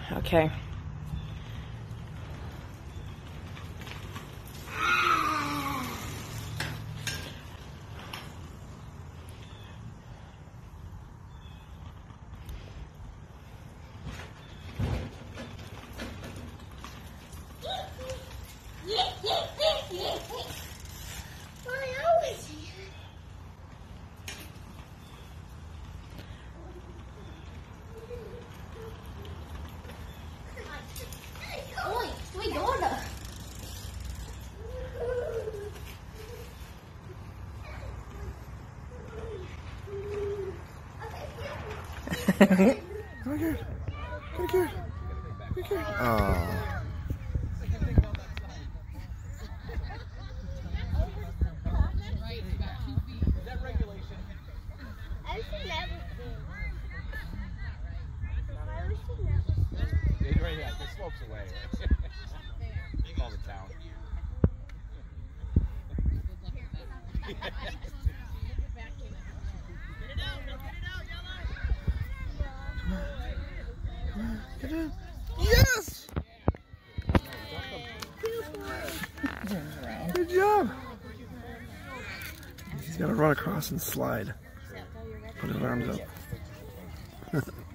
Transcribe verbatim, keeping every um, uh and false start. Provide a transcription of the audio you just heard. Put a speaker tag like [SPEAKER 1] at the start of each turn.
[SPEAKER 1] Okay.
[SPEAKER 2] Come here. Come here. Come here. Oh.
[SPEAKER 3] Right here, the slope's away. All the town.
[SPEAKER 2] Get in. Yes! Good job. He's got to run across and slide. Put his arms up.